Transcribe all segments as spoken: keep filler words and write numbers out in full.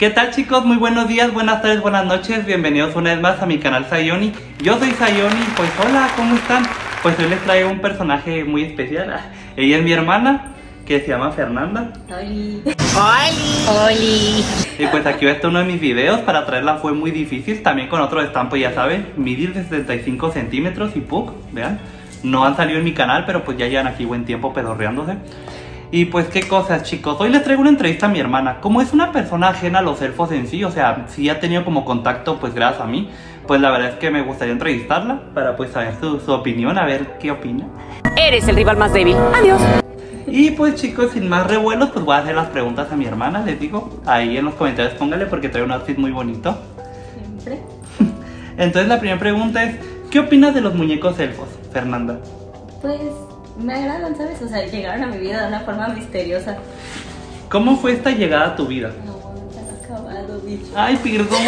¿Qué tal, chicos? Muy buenos días, buenas tardes, buenas noches. Bienvenidos una vez más a mi canal Sayoni. Yo soy Sayoni, pues hola, ¿cómo están? Pues hoy les traigo un personaje muy especial. Ella es mi hermana, que se llama Fernanda. Oli. Oli. Oli. Y pues aquí va a estar uno de mis videos. Para traerla fue muy difícil, también con otro estampo, ya saben, medir de setenta y cinco centímetros y puk, vean. No han salido en mi canal, pero pues ya llevan aquí buen tiempo pedorreándose. Y pues qué cosas, chicos, hoy les traigo una entrevista a mi hermana. Como es una persona ajena a los elfos en sí, o sea, sí ha tenido como contacto pues gracias a mí, pues la verdad es que me gustaría entrevistarla para pues saber su, su opinión, a ver qué opina. Eres el rival más débil. Adiós. Y pues, chicos, sin más revuelos, pues voy a hacer las preguntas a mi hermana, les digo. Ahí en los comentarios póngale porque trae un outfit muy bonito. Siempre. Entonces la primera pregunta es, ¿qué opinas de los muñecos elfos, Fernanda? Pues me agradan, ¿sabes? O sea, llegaron a mi vida de una forma misteriosa. ¿Cómo fue esta llegada a tu vida? No, ya lo he acabado, bicho. Ay, perdón.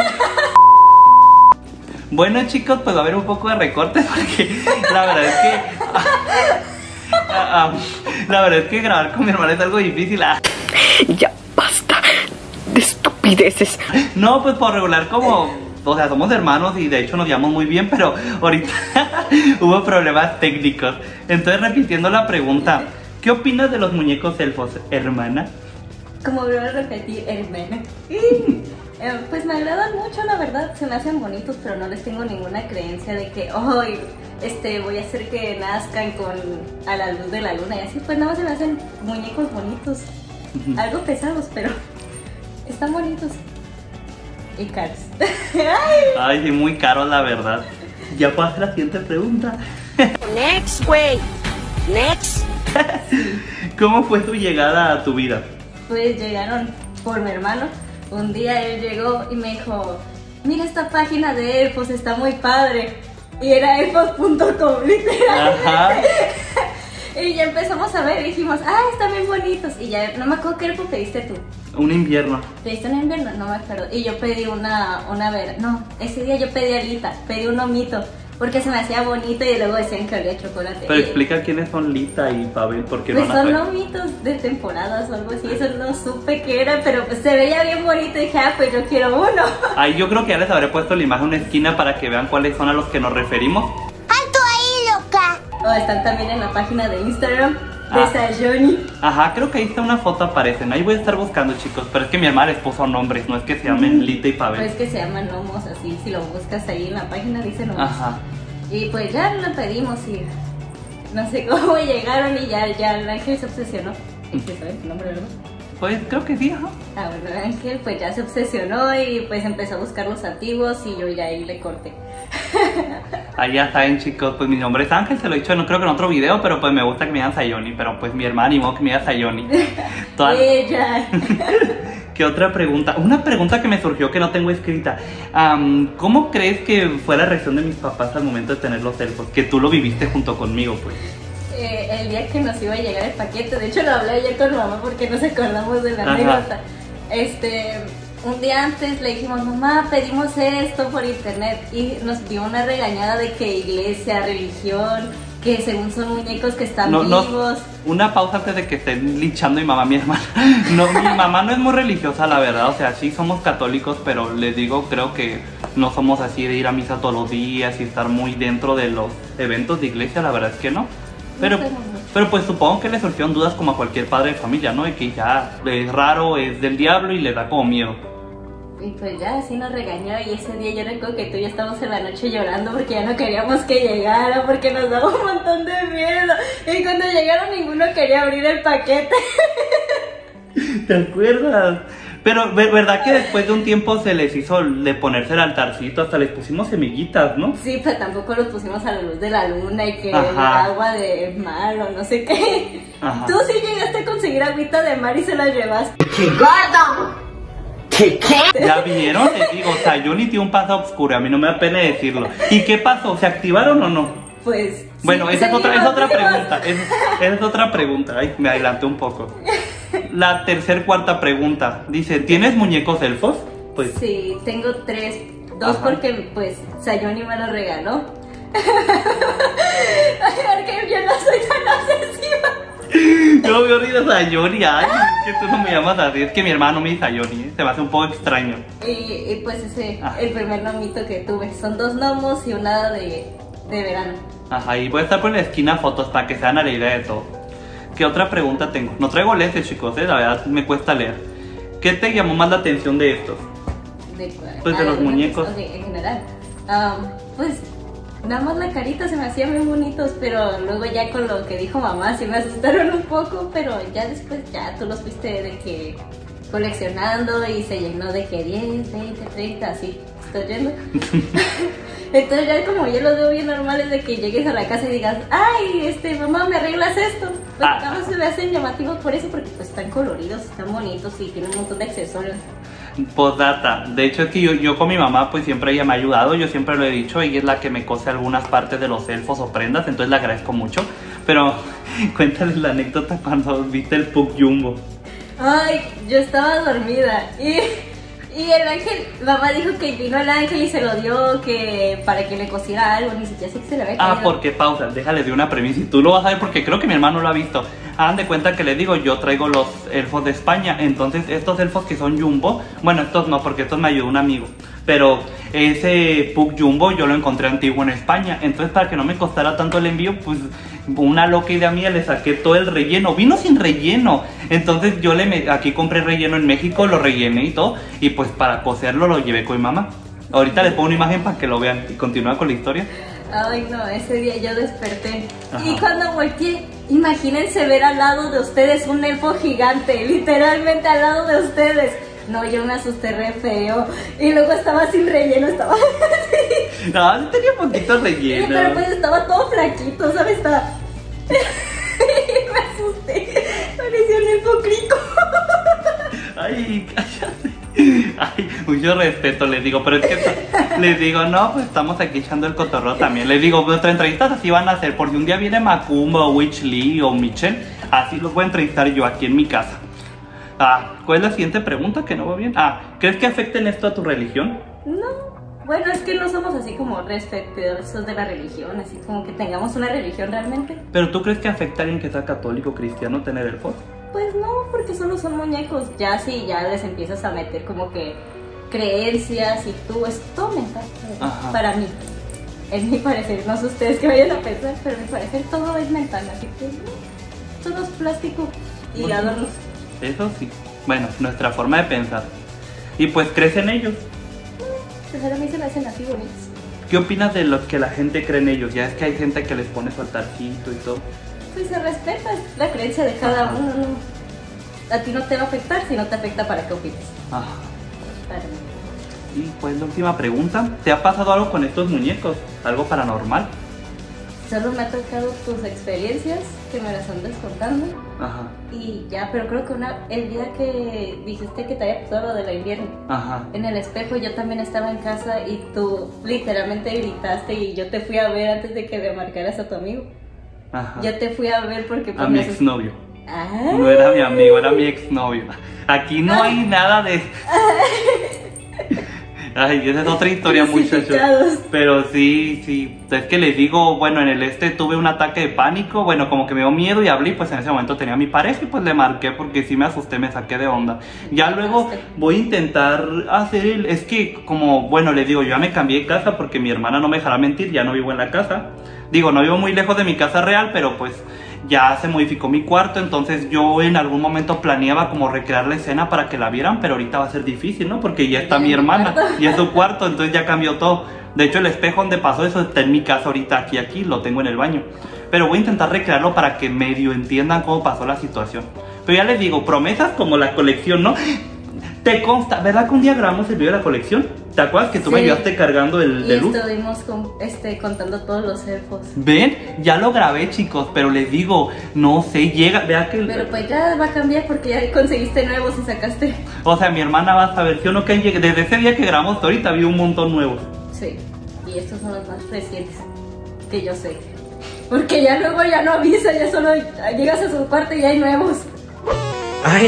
Bueno, chicos, pues va a haber un poco de recortes porque la verdad es que... ah, ah, la verdad es que grabar con mi hermana es algo difícil. Ah. Ya basta de estupideces. No, pues por regular como... O sea, somos hermanos y de hecho nos llevamos muy bien, pero ahorita hubo problemas técnicos. Entonces, repitiendo la pregunta, ¿qué opinas de los muñecos elfos, hermana? Como vuelvo a repetir, hermana. eh, Pues me agradan mucho, la verdad. Se me hacen bonitos, pero no les tengo ninguna creencia de que hoy este, voy a hacer que nazcan con a la luz de la luna y así. Pues nada más se me hacen muñecos bonitos. Uh-huh. Algo pesados, pero están bonitos. Y caros. Ay, sí, muy caros, la verdad. Ya puedo hacer la siguiente pregunta. Next, güey. Next. ¿Cómo fue tu llegada a tu vida? Pues llegaron por mi hermano. Un día él llegó y me dijo, mira esta página de elfos, está muy padre. Y era elfos punto com, literalmente. Ajá. Y ya empezamos a ver y dijimos, ah, están bien bonitos. Y ya, no me acuerdo qué elfo pediste tú. Un invierno. ¿Pediste un invierno? No me acuerdo. Y yo pedí una, una vera. No, ese día yo pedí alita, pedí un omito. Porque se me hacía bonito y luego decían que olía chocolate. Pero y... explica quiénes son Lita y Pavel, porque pues no son omitos de temporadas o algo así. Eso no supe qué era, pero pues se veía bien bonito y dije, ah, pues yo quiero uno. Ay, yo creo que ya les habré puesto la imagen en una esquina para que vean cuáles son a los que nos referimos. ¡Alto ahí, loca! O oh, están también en la página de Instagram de ah. Sayoni. Ajá, creo que ahí está una foto, aparecen. Ahí voy a estar buscando, chicos. Pero es que mi hermana les puso nombres, no es que se llamen mm. Lita y Pavel. Pues es que se llaman gnomos, así. Si lo buscas ahí en la página dice gnomos. Ajá. Y pues ya lo pedimos y no sé cómo llegaron y ya, ya el ángel se obsesionó. ¿Sí sabes tu nombre, verdad? Pues creo que sí, ajá. Ah, bueno, el ángel pues ya se obsesionó y pues empezó a buscar los antiguos y yo ya ahí le corté. Ahí ya saben, chicos, pues mi nombre es Ángel, se lo he dicho no creo que en otro video, pero pues me gusta que me digan Sayoni, pero pues mi hermana ni modo que me diga Sayoni. Toda... Ella. ¿Qué otra pregunta? Una pregunta que me surgió que no tengo escrita. Um, ¿Cómo crees que fue la reacción de mis papás al momento de tener los elfos? Que tú lo viviste junto conmigo, pues. Eh, el día que nos iba a llegar el paquete, de hecho lo hablé ayer con mamá porque nos acordamos de la anécdota. Este, un día antes le dijimos, mamá, pedimos esto por internet y nos dio una regañada de que iglesia, religión, que según son muñecos que están no, vivos. No, una pausa antes de que estén linchando mi mamá, mi hermana. No, mi mamá no es muy religiosa, la verdad, o sea, sí somos católicos, pero les digo, creo que no somos así de ir a misa todos los días y estar muy dentro de los eventos de iglesia, la verdad es que no. Pero, no pero pues supongo que le surgieron dudas como a cualquier padre de familia, ¿no? Y que ya es raro, es del diablo y le da como miedo. Y pues ya así nos regañó y ese día yo recuerdo que tú y yo estábamos en la noche llorando porque ya no queríamos que llegara, porque nos daba un montón de miedo. Y cuando llegaron ninguno quería abrir el paquete. ¿Te acuerdas? Pero, ¿verdad que después de un tiempo se les hizo de ponerse el altarcito? Hasta les pusimos semillitas, ¿no? Sí, pero tampoco los pusimos a la luz de la luna y que el agua de mar o no sé qué. Ajá. Tú sí llegaste a conseguir agüita de mar y se la llevaste. ¡Qué gordo! ¿Qué qué? ¿Ya vieron? Les digo, o sea, yo ni tiene un paso oscuro, a mí no me da pena decirlo. ¿Y qué pasó? ¿Se activaron o no? Pues... Bueno, sí, esa es otra, es otra pregunta, es, esa es otra pregunta. Ay, me adelanté un poco. La tercer, cuarta pregunta. Dice, ¿tienes muñecos elfos? Pues sí, tengo tres. Dos Ajá. porque pues Sayoni me los regaló. Porque yo no soy tan obsesiva. Yo me olvido Sayori, ay, que tú no me llamas así, es que mi hermano me dice Sayori, ¿eh? Se me hace un poco extraño. Y, y pues ese, ah. el primer gnomito que tuve, son dos gnomos y una de, de verano. Ajá, y voy a estar por la esquina fotos para que se hagan a la idea de todo. ¿Qué otra pregunta tengo? No traigo lentes, chicos, ¿eh? La verdad me cuesta leer. ¿Qué te llamó más la atención de estos? ¿De cuál? Pues de ah, los de muñecos. Okay, en general. Um, pues nada más la carita se me hacían muy bonitos, pero luego ya con lo que dijo mamá sí me asustaron un poco, pero ya después ya tú los fuiste de que coleccionando y se llenó de que diez, veinte, treinta, así, estoy yendo. Entonces ya como yo los veo bien normales de que llegues a la casa y digas, ay, este, mamá, ¿me arreglas esto? Pues ah. nada más se me hacen llamativos por eso, porque pues están coloridos, están bonitos y tienen un montón de accesorios. Postdata, de hecho es que yo, yo con mi mamá pues siempre ella me ha ayudado, yo siempre lo he dicho, ella es la que me cose algunas partes de los elfos o prendas, entonces le agradezco mucho. Pero cuéntales la anécdota cuando viste el Puck Jumbo. Ay, yo estaba dormida y, y el ángel, mamá dijo que vino el ángel y se lo dio que para que le cosiera algo, ni siquiera sé que se le había caído. Ah, porque pausa, déjale de una premisa y tú lo vas a ver porque creo que mi hermano lo ha visto. Hagan de cuenta que les digo, yo traigo los elfos de España, entonces estos elfos que son Jumbo, bueno, estos no, porque estos me ayudó un amigo, pero ese Puck Jumbo yo lo encontré antiguo en España, entonces para que no me costara tanto el envío, pues una loca idea mía, le saqué todo el relleno, vino sin relleno, entonces yo le me, aquí compré relleno en México, lo rellené y todo, y pues para coserlo lo llevé con mi mamá. Ahorita les pongo una imagen para que lo vean y continúa con la historia. Ay, no, ese día yo desperté. Ajá. Y cuando volteé, imagínense ver al lado de ustedes un elfo gigante, literalmente al lado de ustedes. No, yo me asusté re feo. Y luego estaba sin relleno, estaba así. No, tenía poquito relleno. Sí, pero pues estaba todo flaquito, ¿sabes? Estaba... me asusté. Parecía un elfo crico. Ay, cállate. Ay, mucho respeto les digo, pero es que les digo, no, pues estamos aquí echando el cotorreo también. Les digo, nuestras entrevistas así van a ser, porque un día viene Macumba o Witch Lee o Michelle, así los voy a entrevistar yo aquí en mi casa. Ah, ¿cuál es la siguiente pregunta que no va bien? Ah, ¿crees que afecten esto a tu religión? No, bueno, es que no somos así como respetuosos de la religión, así como que tengamos una religión realmente. ¿Pero tú crees que afecta a alguien que sea católico o cristiano tener el elfos? Pues no, porque solo son muñecos. Ya si ya les empiezas a meter como que creencias y tú, es todo mental. Ajá. Para mí, es mi parecer. No sé ustedes que vayan a pensar, pero mi parecer todo es mental. Así que no, todo es plástico y Bueno, adornos. Eso sí. Bueno, nuestra forma de pensar. Y pues crees en ellos. Pues a mí se me hacen así bonitos. ¿Qué opinas de lo que la gente cree en ellos? Ya es que hay gente que les pone su altarcito y todo. Pues se respeta la creencia de cada uno. ¿No? A ti no te va a afectar, si no te afecta, ¿para qué opines? Ajá. Para mí. Y pues la última pregunta, ¿te ha pasado algo con estos muñecos? ¿Algo paranormal? Solo me ha tocado tus experiencias, que me las andas contando. Ajá. Y ya, pero creo que una, el día que dijiste que te había pasado lo de la invierno, Ajá. en el espejo yo también estaba en casa y tú literalmente gritaste y yo te fui a ver antes de que le marcaras a tu amigo. Ajá. Yo te fui a ver porque... A pues, mi me asusté. exnovio. Ah. No era mi amigo, era mi exnovio. Aquí no hay nada de... Ay, esa es otra historia, muchachos. Crucificados. Pero sí, sí. Es que les digo, bueno, en el este tuve un ataque de pánico. Bueno, como que me dio miedo y hablé. Y pues en ese momento tenía a mi pareja y pues le marqué porque sí me asusté, me saqué de onda. Ya luego voy a intentar hacer el... Es que como, bueno, les digo, yo ya me cambié de casa porque mi hermana no me dejará mentir. Ya no vivo en la casa. Digo, no vivo muy lejos de mi casa real, pero pues... ya se modificó mi cuarto, entonces yo en algún momento planeaba como recrear la escena para que la vieran, pero ahorita va a ser difícil, ¿no? Porque ya está mi hermana y es su cuarto, entonces ya cambió todo. De hecho el espejo donde pasó eso está en mi casa ahorita, aquí, aquí, lo tengo en el baño. Pero voy a intentar recrearlo para que medio entiendan cómo pasó la situación. Pero ya les digo, promesas como la colección, ¿no? Te consta, ¿verdad que un día grabamos el video de la colección? ¿Te acuerdas que tú Sí. me ayudaste cargando el Y de luz? estuvimos con, este, contando todos los elfos. ¿Ven? Ya lo grabé, chicos, pero les digo, no sé, llega, vea que... Pero pues ya va a cambiar porque ya conseguiste nuevos y sacaste. O sea, mi hermana va a saber, ¿sí o no? Que desde ese día que grabamos hasta ahorita vi un montón nuevos. Sí, y estos son los más recientes que yo sé. Porque ya luego ya no avisa, ya solo llegas a su cuarto y ya hay nuevos. ¡Ay!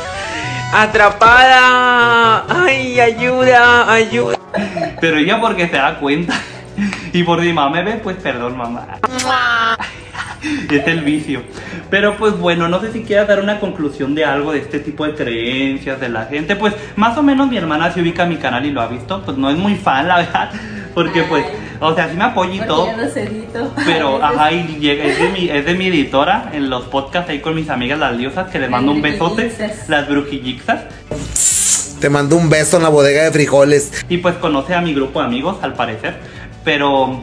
¡Atrapada! ¡Ay, ayuda! ¡Ayuda! Pero ella porque se da cuenta. Y por mi mamá me ve, pues perdón, mamá. Es el vicio. Pero pues bueno, no sé si quieras dar una conclusión de algo de este tipo de creencias de la gente. Pues más o menos mi hermana se ubica a mi canal y lo ha visto. Pues no es muy fan, la verdad. Porque Ay, pues, o sea, sí me apoya y todo. Yo los edito. Pero, ajá, y llega, es, de mi, es de mi editora en los podcasts ahí con mis amigas las diosas, que les mando un besote. Las brujillixas. Te mando un beso en la bodega de frijoles. Y pues conoce a mi grupo de amigos, al parecer. Pero...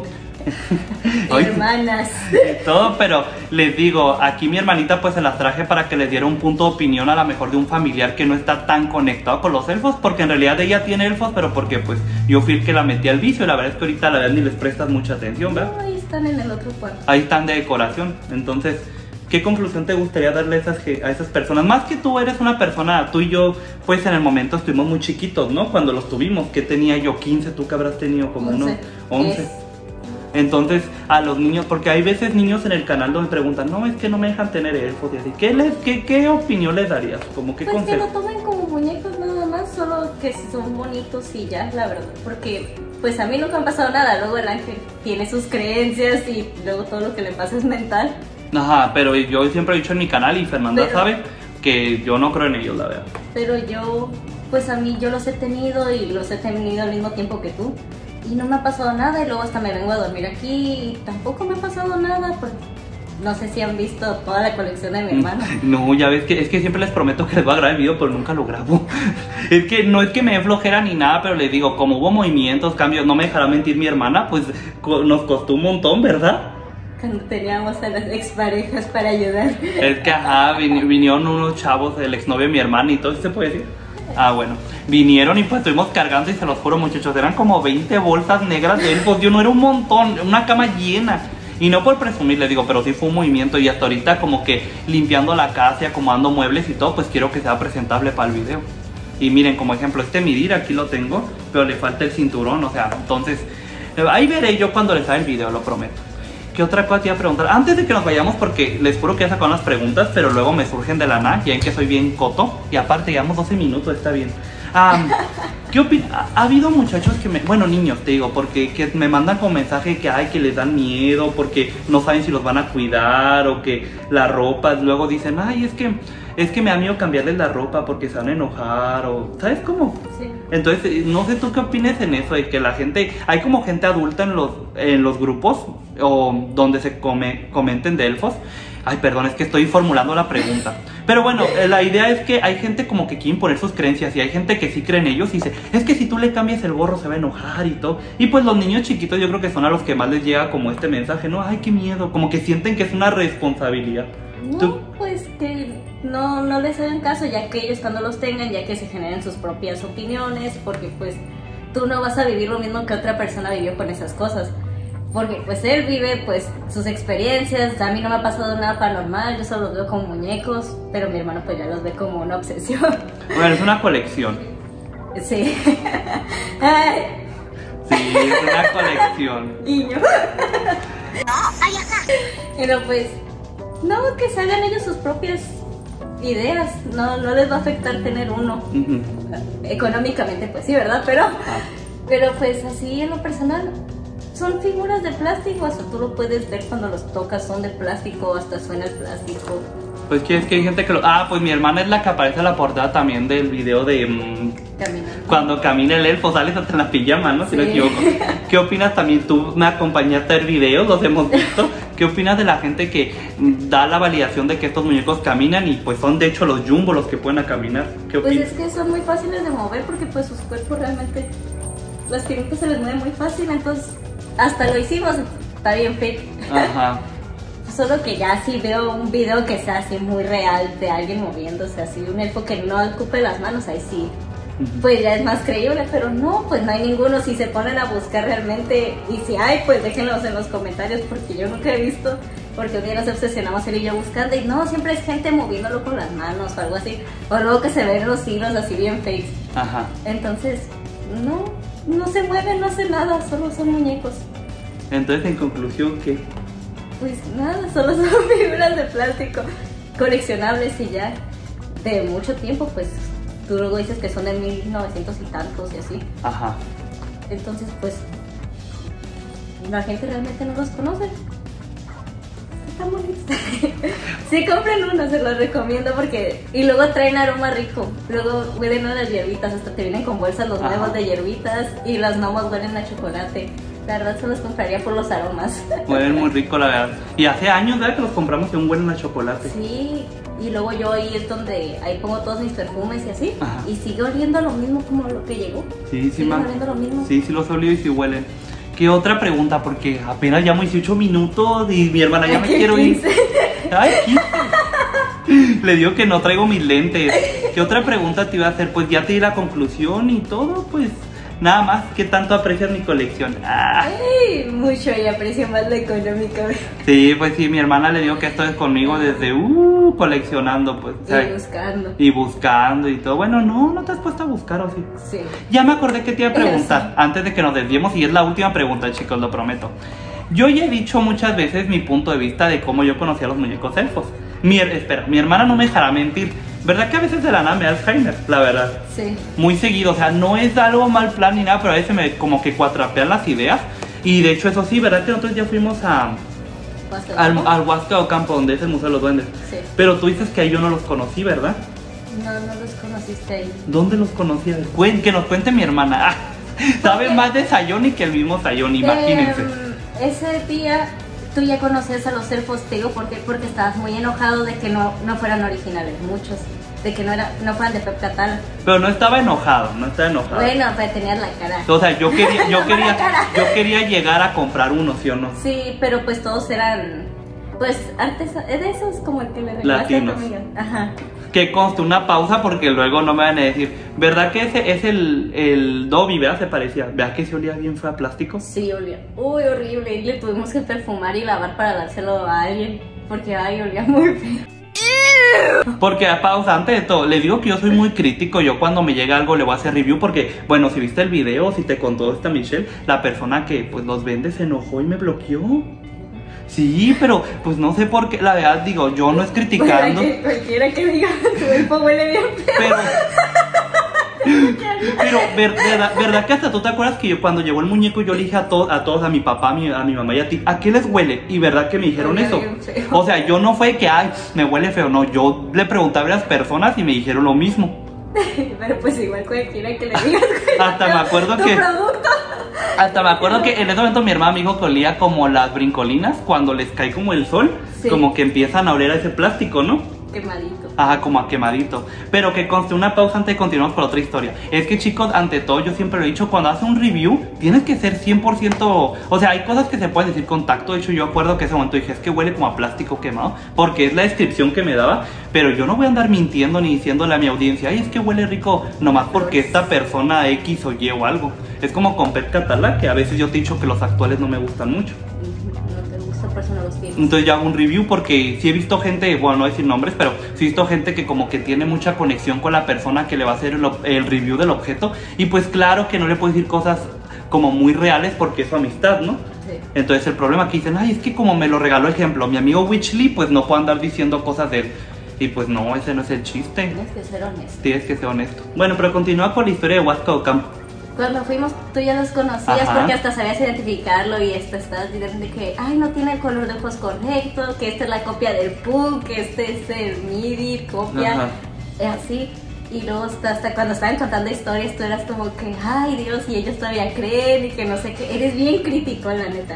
Hermanas. Todo, pero les digo, aquí mi hermanita pues se las traje para que les diera un punto de opinión a lo mejor de un familiar que no está tan conectado con los elfos, porque en realidad ella tiene elfos, pero porque pues yo fui el que la metí al vicio. La verdad es que ahorita la verdad ni les prestas mucha atención, ¿verdad? No, ahí están en el otro cuarto. Ahí están de decoración. Entonces, ¿qué conclusión te gustaría darle a esas, a esas personas? Más que tú eres una persona, tú y yo, pues en el momento estuvimos muy chiquitos, ¿no? Cuando los tuvimos, que tenía yo quince, tú que habrás tenido como unos once. Entonces, a los niños, porque hay veces niños en el canal donde preguntan, no, es que no me dejan tener elfos y así. ¿Qué, les, qué, qué opinión les darías? Como qué pues consejo? que lo tomen como muñecos nada más, solo que si son bonitos y ya, la verdad. Porque, pues a mí nunca me ha pasado nada. Luego el ángel tiene sus creencias y luego todo lo que le pasa es mental. Ajá, pero yo siempre he dicho en mi canal y Fernanda pero, sabe que yo no creo en ellos, la verdad. Pero yo, pues a mí yo los he tenido y los he tenido al mismo tiempo que tú. Y no me ha pasado nada y luego hasta me vengo a dormir aquí y tampoco me ha pasado nada. Pues no sé si han visto toda la colección de mi hermano. No, ya ves que es que siempre les prometo que les voy a grabar el video, pero nunca lo grabo. Es que no es que me dé flojera ni nada, pero les digo, como hubo movimientos, cambios, no me dejará mentir mi hermana, pues nos costó un montón, ¿verdad? Cuando teníamos a las exparejas para ayudar. Es que ajá, vin vinieron unos chavos, el exnovio de mi hermana y todo eso, ¿se puede decir? Ah, bueno, vinieron y pues estuvimos cargando y se los juro, muchachos, eran como veinte bolsas negras de elfos. Yo no era un montón, una cama llena. Y no por presumir, les digo, pero sí fue un movimiento. Y hasta ahorita como que limpiando la casa y acomodando muebles y todo, pues quiero que sea presentable para el video. Y miren, como ejemplo, este midir aquí lo tengo, pero le falta el cinturón, o sea, entonces ahí veré yo cuando les haga el video, lo prometo. ¿Qué otra cosa te iba a preguntar? Antes de que nos vayamos, porque les juro que ya sacaron las preguntas, pero luego me surgen de la nada, ya en que soy bien coto. Y aparte, llevamos doce minutos, está bien. Um, ¿Qué opinas? Ha, ha habido muchachos que me... Bueno, niños, te digo, porque que me mandan con mensaje que hay, que les dan miedo, porque no saben si los van a cuidar, o que la ropa, luego dicen, ay, es que... Es que me da miedo cambiarles la ropa porque se van a enojar, o... ¿Sabes cómo? Sí. Entonces, no sé tú qué opinas en eso, de que la gente... Hay como gente adulta en los, en los grupos, o donde se come, comenten de elfos. Ay, perdón, es que estoy formulando la pregunta. Pero bueno, la idea es que hay gente como que quiere imponer sus creencias y hay gente que sí cree en ellos y dice, es que si tú le cambias el gorro se va a enojar y todo. Y pues los niños chiquitos yo creo que son a los que más les llega como este mensaje, ¿no? Ay, qué miedo, como que sienten que es una responsabilidad. No, ¿Tú? pues que no, no les hagan caso, ya que ellos cuando los tengan, ya que se generen sus propias opiniones, porque pues tú no vas a vivir lo mismo que otra persona vivió con esas cosas. Porque pues él vive pues sus experiencias, a mí no me ha pasado nada paranormal, yo solo los veo como muñecos, pero mi hermano pues ya los ve como una obsesión. Bueno, es una colección. Sí. Ay. Sí, es una colección. Guiño. Pero pues, no, que se hagan ellos sus propias ideas, no, no les va a afectar tener uno. Uh-huh. Económicamente pues sí, ¿verdad? Pero, Ah. pero pues así en lo personal. Son figuras de plástico, hasta tú lo puedes ver cuando los tocas, son de plástico, hasta suena el plástico. Pues que es que hay gente que lo... Ah, pues mi hermana es la que aparece en la portada también del video de... Mmm, Caminando. cuando camina el elfo, sales hasta en la pijama, ¿no? Si Sí. no me equivoco. ¿Qué opinas también? Tú me acompañaste a ver videos, los hemos visto. ¿Qué opinas de la gente que da la validación de que estos muñecos caminan y pues son de hecho los jumbo los que pueden a caminar? ¿Qué Pues opinas? es que son muy fáciles de mover porque pues sus cuerpos realmente... Las piernitas se les mueven muy fácil, entonces... Hasta lo hicimos, está bien fake. Ajá. Solo que ya si veo un video que sea así muy real de alguien moviéndose así, un elfo que no ocupe las manos, ahí sí, Uh-huh. pues ya es más creíble, pero no, pues no hay ninguno. Si se ponen a buscar realmente, y si hay, pues déjenlos en los comentarios porque yo nunca he visto, porque un día nos obsesionamos él y yo buscando y no, siempre es gente moviéndolo con las manos o algo así, o luego que se ven los hilos así bien fakes. Ajá. Entonces, no, no se mueven, no hacen nada, solo son muñecos. Entonces, en conclusión, ¿qué? Pues nada, solo son figuras de plástico coleccionables y ya de mucho tiempo, pues tú luego dices que son de mil novecientos y tantos y así. Ajá. Entonces, pues la gente realmente no los conoce. están bonitos. Sí, compren uno, se los recomiendo porque... Y luego traen aroma rico, luego huelen a las hierbitas, hasta te vienen con bolsas los huevos de hierbitas y las gnomos huelen a chocolate. La verdad se los compraría por los aromas. Huelen muy rico, la verdad. Y hace años, ¿verdad? Que los compramos y aún huelen a chocolate. Sí, y luego yo ahí es donde ahí pongo todos mis perfumes y así. Ajá. Y sigue oliendo lo mismo como lo que llegó. Sí, sí, sigue ma. oliendo lo mismo. Sí, sí los olí y sí huelen. ¿Qué otra pregunta? Porque apenas llamo dieciocho minutos y mi hermana ya me quiero ir. Ay, quince. Le digo que no traigo mis lentes. ¿Qué otra pregunta te iba a hacer? Pues ya te di la conclusión y todo, pues nada más. ¿Qué tanto aprecias mi colección? Ah. Ay, mucho y aprecio más lo económico. Sí, pues sí, mi hermana le dijo que esto es conmigo desde uh, coleccionando, pues. Y ¿sabes? buscando. Y buscando y todo. Bueno, no, no te has puesto a buscar, ¿o sí? Sí. Ya me acordé que te iba a preguntar, Sí. antes de que nos desviemos, y es la última pregunta, chicos, lo prometo. Yo ya he dicho muchas veces mi punto de vista de cómo yo conocí a los muñecos elfos. Mi, espera, mi hermana no me dejará mentir. ¿Verdad que a veces de la nada me da Alzheimer? La verdad. Sí. Muy seguido, o sea, no es algo mal plan ni nada, pero a veces me como que cuatrapean las ideas. Y de hecho, eso sí, ¿verdad que nosotros ya fuimos a, al, al Huasca Ocampo, donde es el Museo de los Duendes? Sí. Pero tú dices que ahí yo no los conocí, ¿verdad? No, no los conociste ahí. ¿Dónde los conocí? A ver, cuen- que nos cuente mi hermana. Ah, sabe más de Sayoni que el mismo Sayoni, imagínense. Eh, ese día tú ya conoces a los elfos, te digo, porque, porque estabas muy enojado de que no, no fueran originales, muchos. De que no, era, no fueran de Pep Catala. Pero no estaba enojado, no estaba enojado. Bueno, pero tenías la cara. O sea, yo quería, yo La quería, cara. yo quería llegar a comprar uno, ¿sí o no? Sí, pero pues todos eran, pues, artesanos, de esos como el que le regalaste a tu Latinos. amiga. Ajá. Que conste una pausa porque luego no me van a decir, ¿verdad que ese es el, el Dobby, ¿verdad? Se parecía. ¿Verdad que se olía bien fue a plástico? Sí, olía. Uy, horrible. Y le tuvimos que perfumar y lavar para dárselo a alguien. Porque, ay, olía muy feo. Porque a pausa, antes de todo, les digo que yo soy muy crítico. Yo cuando me llega algo le voy a hacer review porque, bueno, si viste el video, si te contó esta Michelle, la persona que pues los vende se enojó y me bloqueó. Sí, pero pues no sé por qué, la verdad digo, yo no es criticando. Bueno, que cualquiera que diga tu elfo huele bien feo. Pero, pero ver- verdad, verdad que hasta tú te acuerdas que yo cuando llegó el muñeco yo le dije a, to- a todos, a mi papá, a mi, a mi mamá y a ti, ¿a qué les huele? Y verdad que me dijeron Huele eso. bien feo. O sea, yo no fue que, ay, me huele feo, no, yo le preguntaba a las personas y me dijeron lo mismo. Pero pues igual cualquiera que le digas Hasta me acuerdo tu que- producto. Hasta me acuerdo que en ese momento mi hermana me dijo que olía como las brincolinas cuando les cae como el sol, Sí. como que empiezan a oler a ese plástico, ¿no? Quemadito. Ajá, como a quemadito. Pero que conste una pausa antes de continuar con otra historia. Es que chicos, ante todo yo siempre lo he dicho, cuando haces un review tienes que ser cien por ciento. O sea, hay cosas que se pueden decir con tacto. De hecho yo acuerdo que ese momento dije, es que huele como a plástico quemado, porque es la descripción que me daba. Pero yo no voy a andar mintiendo ni diciéndole a mi audiencia, ay, es que huele rico nomás porque esta persona X o Y o algo. Es como con Pep Catala, que a veces yo te he dicho que los actuales no me gustan mucho. No te gusta, por eso no los tienes. Entonces yo hago un review porque sí he visto gente, bueno, no decir nombres, pero sí he visto gente que como que tiene mucha conexión con la persona que le va a hacer el, ob- el review del objeto. Y pues claro que no le puedo decir cosas como muy reales porque es su amistad, ¿no? Sí. Entonces el problema que dicen, ay, es que como me lo regaló, ejemplo, mi amigo Witchley, pues no puedo andar diciendo cosas de él. Y pues no, ese no es el chiste. Tienes que ser honesto. Tienes que ser honesto. Bueno, pero continúa con la historia de Huasca Ocampo. Cuando fuimos, tú ya los conocías Ajá. porque hasta sabías identificarlo y esto estabas diciendo de que, ay, no tiene el color de ojos correcto, que esta es la copia del Pug, que este es el MIDI, copia, Ajá. eh, así. Y luego hasta, hasta cuando estaban contando historias, tú eras como que, ay, Dios, y ellos todavía creen y que no sé qué. Eres bien crítico, la neta.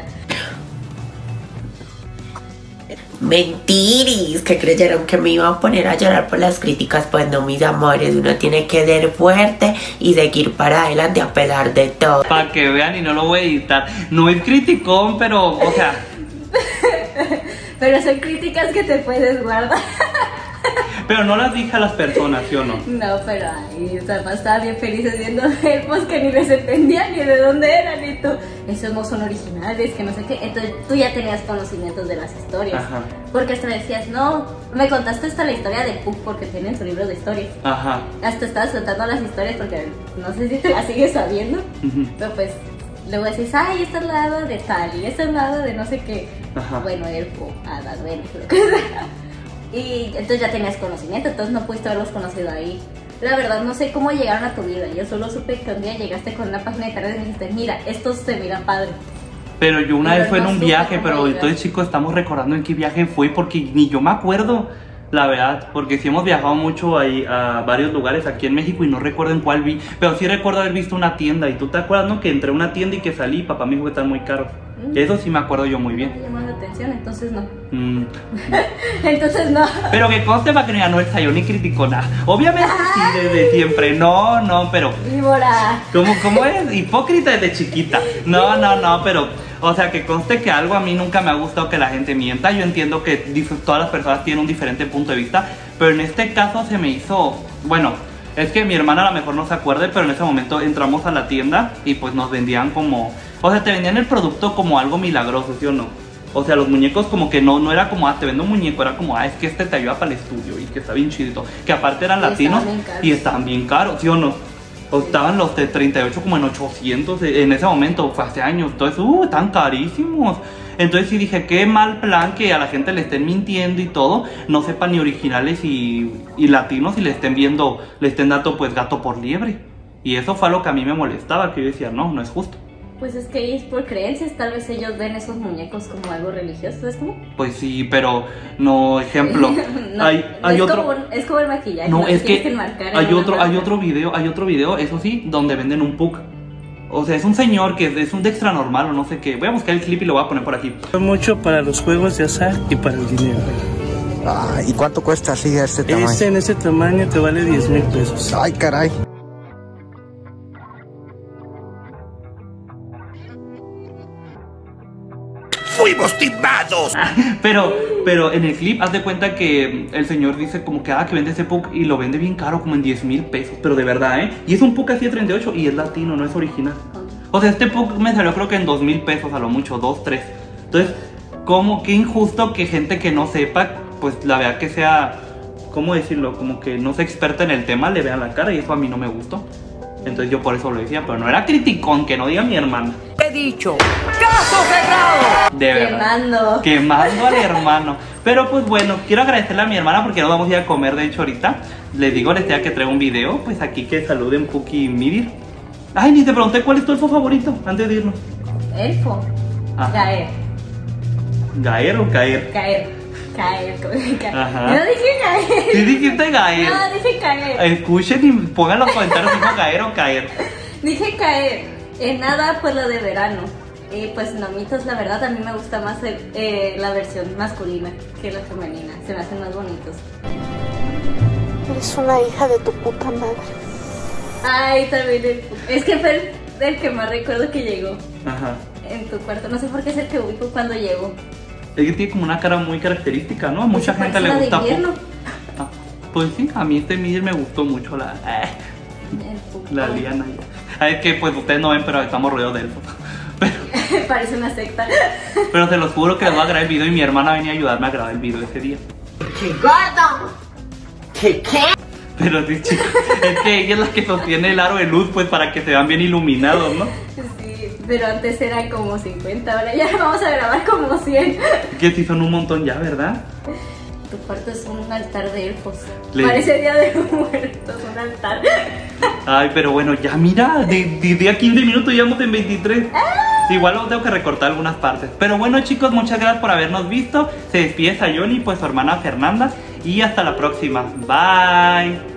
Mentiris, que creyeron que me iba a poner a llorar por las críticas. Pues no, mis amores, uno tiene que ser fuerte y seguir para adelante a pesar de todo. Para que vean y no lo voy a editar. No es criticón, pero, o sea... Pero son críticas que te puedes guardar. Pero no las dije a las personas, ¿sí o no? No, pero ay, mis papás estaban bien felices viendo elfos que ni les entendían ni de dónde eran y tú, esos no son originales, que no sé qué. Entonces tú ya tenías conocimientos de las historias. Ajá. Porque hasta me decías, no, me contaste hasta la historia de Pug porque tienen su libro de historias. Ajá. Hasta estabas contando las historias porque no sé si te las sigues sabiendo. Ujú. Pero pues luego decís, ay, este es el lado de tal y este es el lado de no sé qué. Ajá. Bueno, elfo, hadas, bueno, lo que sea. Y entonces ya tenías conocimiento, entonces no pudiste haberlos conocido ahí. La verdad no sé cómo llegaron a tu vida. Yo solo supe que un día llegaste con una página de internet y me dijiste, mira, esto se mira padre. Pero yo una Pero vez fue en no un supe viaje, cómo pero llegar. entonces chicos estamos recordando en qué viaje fue porque ni yo me acuerdo, la verdad, porque sí hemos viajado mucho ahí a varios lugares aquí en México y no recuerdo en cuál vi, pero sí recuerdo haber visto una tienda y tú te acuerdas, ¿no? Que entré a una tienda y que salí y papá me dijo que están muy caros. Mm. Eso sí me acuerdo yo muy Me bien. llamó la atención, entonces no. Mm. Entonces no. Pero que conste para que no no ensayó ni criticó nada. Obviamente sí, desde siempre. No, no, pero Víbora. ¿Cómo, cómo es? Hipócrita desde chiquita. No, no, no, pero, o sea, que conste que algo a mí nunca me ha gustado que la gente mienta. Yo entiendo que dices, todas las personas tienen un diferente punto de vista, pero en este caso se me hizo, bueno, es que mi hermana a lo mejor no se acuerde, pero en ese momento entramos a la tienda y pues nos vendían como, o sea, te vendían el producto como algo milagroso, ¿sí o no? O sea, los muñecos como que no, no era como, ah, te vendo un muñeco, era como, ah, es que este te ayuda para el estudio y que está bien chido y todo. Que aparte eran Y latinos estaban bien caros. y estaban bien caros, ¿sí o no? O estaban los de treinta y ocho como en ochocientos en ese momento, fue hace años. Entonces, uh, tan carísimos. Entonces sí dije, qué mal plan que a la gente le estén mintiendo y todo, no sepan ni originales y, y latinos y le estén viendo, le estén dando pues gato por liebre. Y eso fue lo que a mí me molestaba, que yo decía, no, no es justo. Pues es que es por creencias, tal vez ellos ven esos muñecos como algo religioso, ¿sabes cómo? Pues sí, pero no, ejemplo, No, hay, hay es otro... Como, un- es como el maquillaje. No, es tienes que enmarcar en hay una otro, hay marca. otro video, hay otro video, eso sí, donde venden un Puck. O sea, es un señor que es, es un de extra normal o no sé qué. Voy a buscar el clip y lo voy a poner por aquí. Mucho para los juegos de azar y para el dinero. Ah, ¿y cuánto cuesta así este tamaño? Este en ese tamaño te vale diez mil pesos. Ay, caray. ¡Fuimos timados! Pero, pero en el clip haz de cuenta que el señor dice como que, ah, que vende ese Puck y lo vende bien caro, como en diez mil pesos. Pero de verdad, ¿eh? Y es un Puck así de treinta y ocho y es latino, no es original. O sea, este Puck me salió creo que en dos mil pesos a lo mucho, dos, tres. Entonces, ¿cómo? Qué injusto que gente que no sepa, pues la vea que sea, ¿cómo decirlo? Como que no sea experta en el tema, le vea la cara y eso a mí no me gustó. Entonces yo por eso lo decía, pero no era criticón, que no diga mi hermana. He dicho, caso cerrado. De verdad. Quemando. Quemando al hermano. Pero pues bueno, quiero agradecerle a mi hermana porque nos vamos a ir a comer de hecho ahorita. Les digo, les tenía que traer un video, pues aquí que saluden Puki y Midir. Ay, ni te pregunté cuál es tu elfo favorito antes de irnos. Elfo. Ajá. Caer. ¿Gaer o caer? Caer. Caer. caer. Ajá. No dije caer. Sí dijiste Gaer. No, dije caer. Escuchen y pongan los comentarios si dijo Gaer o caer. Dije caer. En nada, pues lo de verano. Y pues nomitos, la verdad, a mí me gusta más el- eh, la versión masculina que la femenina. Se me hacen más bonitos. Eres una hija de tu puta madre. Ay, también el... Es que fue el, el que más recuerdo que llegó Ajá. en tu cuarto. No sé por qué es el que ubico cuando llegó. Es que tiene como una cara muy característica, ¿no? A mucha Pues gente parece le la de gusta Puck. invierno. Ah, pues sí, a mí este Midir me gustó mucho la... eh, El Puck. La liana. Ah, es que pues ustedes no ven, pero estamos rodeados de elfos. Pero, Parece una secta. pero se los juro que les voy a grabar el video y mi hermana venía a ayudarme a grabar el video ese día. ¡Qué gordo! ¿Qué qué? Pero sí, chicos, es que ella es la que sostiene el aro de luz, pues para que se vean bien iluminados, ¿no? Sí, pero antes eran como cincuenta, ahora ya vamos a grabar como cien. Que sí son un montón ya, ¿verdad? Tu cuarto es un altar de elfos. Le- Parece Día de Muertos, un altar. Ay, pero bueno, ya mira, de, de, de a quince minutos ya vamos en veintitrés. Igual luego tengo que recortar algunas partes. Pero bueno, chicos, muchas gracias por habernos visto. Se despide Sayoni, pues su hermana Fernanda. Y hasta la próxima. Bye.